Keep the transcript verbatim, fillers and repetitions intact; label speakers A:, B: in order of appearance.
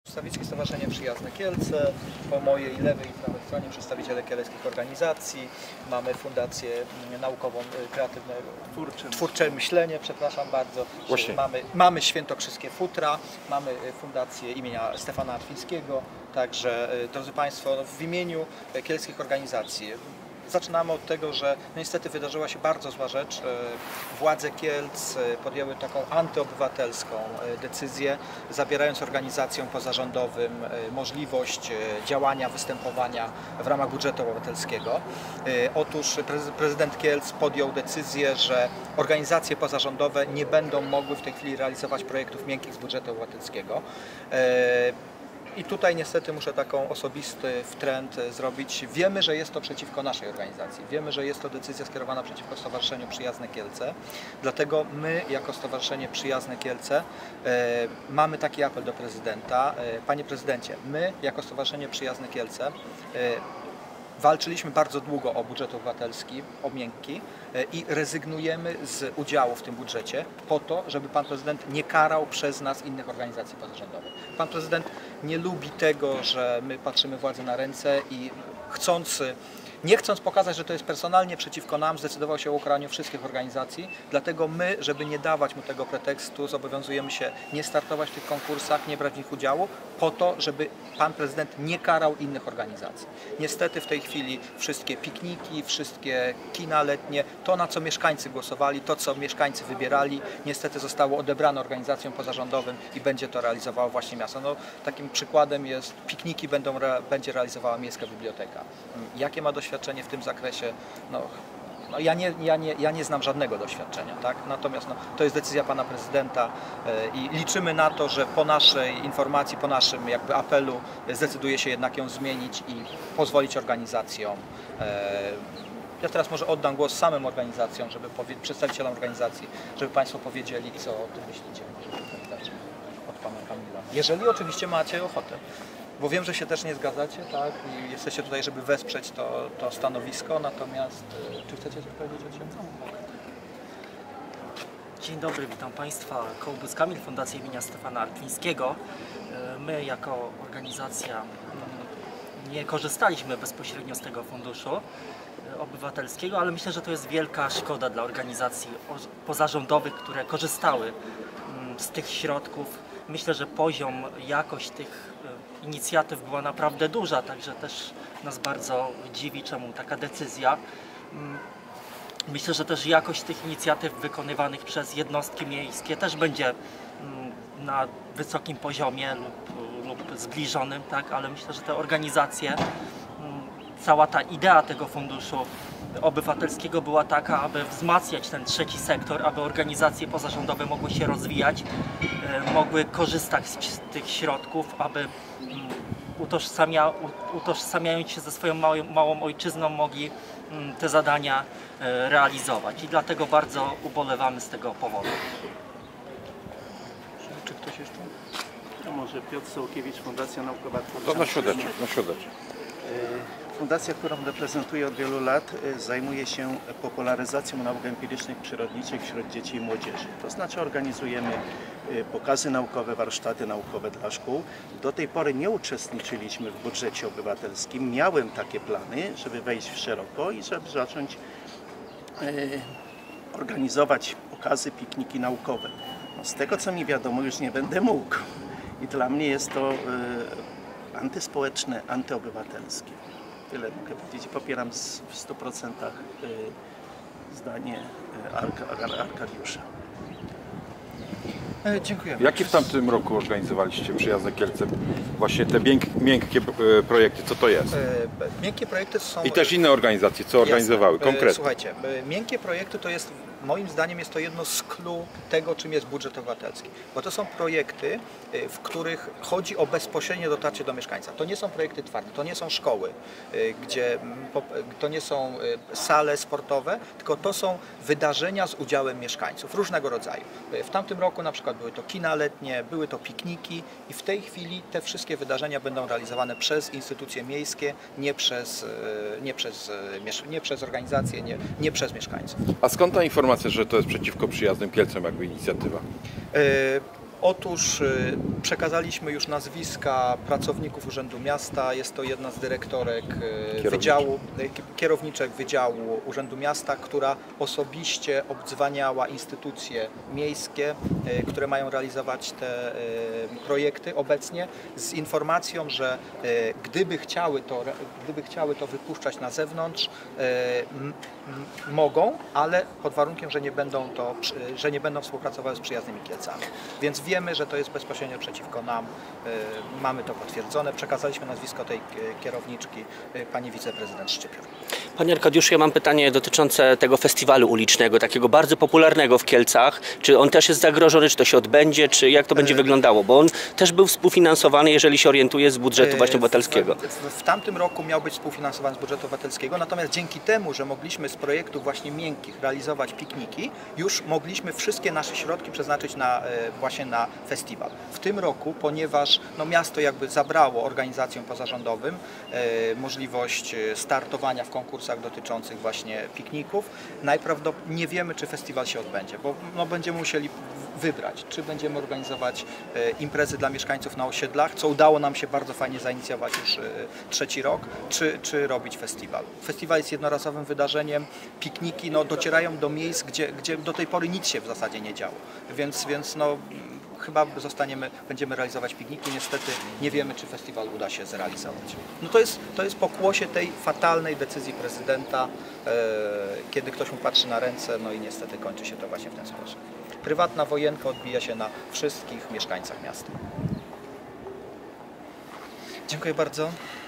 A: Przedstawiciel Stowarzyszenia Przyjazne Kielce, po mojej lewej i prawej stronie przedstawiciele kieleckich organizacji, mamy Fundację Naukową Kreatywne Twórcze, Twórcze Myślenie, przepraszam bardzo, mamy, mamy Świętokrzyskie Futra, mamy Fundację imienia Stefana Artwińskiego, także drodzy Państwo, w imieniu kieleckich organizacji zaczynamy od tego, że no niestety wydarzyła się bardzo zła rzecz. Władze Kielc podjęły taką antyobywatelską decyzję, zabierając organizacjom pozarządowym możliwość działania, występowania w ramach budżetu obywatelskiego. Otóż prezydent Kielc podjął decyzję, że organizacje pozarządowe nie będą mogły w tej chwili realizować projektów miękkich z budżetu obywatelskiego. I tutaj niestety muszę taką osobisty wtręt zrobić. Wiemy, że jest to przeciwko naszej organizacji. Wiemy, że jest to decyzja skierowana przeciwko Stowarzyszeniu Przyjazne Kielce. Dlatego my, jako Stowarzyszenie Przyjazne Kielce, e, mamy taki apel do prezydenta. E, Panie prezydencie, my, jako Stowarzyszenie Przyjazne Kielce, e, walczyliśmy bardzo długo o budżet obywatelski, o miękki i rezygnujemy z udziału w tym budżecie po to, żeby Pan Prezydent nie karał przez nas innych organizacji pozarządowych. Pan Prezydent nie lubi tego, że my patrzymy władzy na ręce i chcąc, nie chcąc pokazać, że to jest personalnie przeciwko nam, zdecydował się o ukaraniu wszystkich organizacji. Dlatego my, żeby nie dawać mu tego pretekstu, zobowiązujemy się nie startować w tych konkursach, nie brać w nich udziału, po to, żeby Pan Prezydent nie karał innych organizacji. Niestety w tej chwili wszystkie pikniki, wszystkie kina letnie, to na co mieszkańcy głosowali, to co mieszkańcy wybierali, niestety zostało odebrane organizacjom pozarządowym i będzie to realizowało właśnie miasto. No, takim przykładem jest, pikniki będą, będzie realizowała Miejska Biblioteka. Jakie ma doświadczenie w tym zakresie? No, No ja, nie, ja, nie, ja nie znam żadnego doświadczenia, tak? Natomiast no, to jest decyzja Pana Prezydenta yy, i liczymy na to, że po naszej informacji, po naszym jakby apelu zdecyduje się jednak ją zmienić i pozwolić organizacjom. Yy, ja teraz może oddam głos samym organizacjom, żeby przedstawicielom organizacji, żeby Państwo powiedzieli, co o tym myślicie. Od Pana Kamila. Jeżeli oczywiście macie ochotę. Bo wiem, że się też nie zgadzacie, tak? I jesteście tutaj, żeby wesprzeć to, to stanowisko, natomiast czy chcecie coś powiedzieć o siebie?
B: Dzień dobry, witam Państwa. Kołbus Kamil, Fundacja imienia Stefana Artwińskiego. My jako organizacja nie korzystaliśmy bezpośrednio z tego funduszu obywatelskiego, ale myślę, że to jest wielka szkoda dla organizacji pozarządowych, które korzystały z tych środków. Myślę, że poziom, jakość tych inicjatyw była naprawdę duża, także też nas bardzo dziwi, czemu taka decyzja. Myślę, że też jakość tych inicjatyw wykonywanych przez jednostki miejskie też będzie na wysokim poziomie lub, lub zbliżonym, tak? Ale myślę, że te organizacje, cała ta idea tego funduszu obywatelskiego była taka, aby wzmacniać ten trzeci sektor, aby organizacje pozarządowe mogły się rozwijać, mogły korzystać z tych środków, aby utożsamia, utożsamiając się ze swoją małą, małą ojczyzną, mogli te zadania realizować. I dlatego bardzo ubolewamy z tego powodu.
A: Czy ktoś jeszcze?
C: No może Piotr Sołkiewicz, Fundacja Naukowa
D: To na środeczek, na środeczek.
C: Fundacja, którą reprezentuję od wielu lat, zajmuje się popularyzacją nauk empirycznych, przyrodniczych wśród dzieci i młodzieży. To znaczy organizujemy pokazy naukowe, warsztaty naukowe dla szkół. Do tej pory nie uczestniczyliśmy w budżecie obywatelskim. Miałem takie plany, żeby wejść w szeroko i żeby zacząć organizować pokazy, pikniki naukowe. No, z tego co mi wiadomo, już nie będę mógł. I dla mnie jest to antyspołeczne, antyobywatelskie. Tyle mogę powiedzieć. Popieram w stu procentach zdanie Arkadiusza.
A: E, dziękujemy.
D: Jakie w tamtym roku organizowaliście Przyjazne Kielce? Właśnie te miękkie projekty, co to jest?
A: E, miękkie projekty są...
D: I też inne organizacje, co organizowały
A: Jasne.
D: konkretnie?
A: Słuchajcie, miękkie projekty to jest, moim zdaniem jest to jedno z clue tego, czym jest budżet obywatelski. Bo to są projekty, w których chodzi o bezpośrednie dotarcie do mieszkańca. To nie są projekty twarde, to nie są szkoły, gdzie to nie są sale sportowe, tylko to są wydarzenia z udziałem mieszkańców różnego rodzaju. W tamtym roku na przykład były to kina letnie, były to pikniki i w tej chwili te wszystkie wydarzenia będą realizowane przez instytucje miejskie, nie przez, nie przez, nie przez organizacje, nie, nie przez mieszkańców.
D: A skąd ta informacja, że to jest przeciwko Przyjaznym Kielcom jakby inicjatywa?
A: Otóż y, przekazaliśmy już nazwiska pracowników Urzędu Miasta. Jest to jedna z dyrektorek y, wydziału, y, kierowniczek Wydziału Urzędu Miasta, która osobiście obdzwaniała instytucje miejskie, y, które mają realizować te y, projekty obecnie, z informacją, że y, gdyby chciały to, gdyby chciały to wypuszczać na zewnątrz, y, m, m, mogą, ale pod warunkiem, że nie będą to, że nie będą współpracowały z przyjaznymi Kielcami. Więc wiemy, że to jest bezpośrednio przeciwko nam. Mamy to potwierdzone. Przekazaliśmy nazwisko tej kierowniczki, pani wiceprezydent Szczypior.
E: Panie Arkadiuszu, ja mam pytanie dotyczące tego festiwalu ulicznego, takiego bardzo popularnego w Kielcach. Czy on też jest zagrożony, czy to się odbędzie, czy jak to będzie wyglądało? Bo on też był współfinansowany, jeżeli się orientuję, z budżetu właśnie obywatelskiego.
A: W, w, w tamtym roku miał być współfinansowany z budżetu obywatelskiego, natomiast dzięki temu, że mogliśmy z projektów właśnie miękkich realizować pikniki, już mogliśmy wszystkie nasze środki przeznaczyć na, właśnie na festiwal. W tym roku, ponieważ no, miasto jakby zabrało organizacjom pozarządowym e, możliwość startowania w konkursach dotyczących właśnie pikników, najprawdopodobniej nie wiemy, czy festiwal się odbędzie, bo no, będziemy musieli wybrać, czy będziemy organizować e, imprezy dla mieszkańców na osiedlach, co udało nam się bardzo fajnie zainicjować już e, trzeci rok, czy, czy robić festiwal. Festiwal jest jednorazowym wydarzeniem, pikniki no, docierają do miejsc, gdzie, gdzie do tej pory nic się w zasadzie nie działo, więc, więc no, chyba zostaniemy, będziemy realizować pikniki. Niestety nie wiemy, czy festiwal uda się zrealizować. No to jest, to jest pokłosie tej fatalnej decyzji prezydenta, e, kiedy ktoś mu patrzy na ręce, no i niestety kończy się to właśnie w ten sposób. Prywatna wojenka odbija się na wszystkich mieszkańcach miasta. Dziękuję bardzo.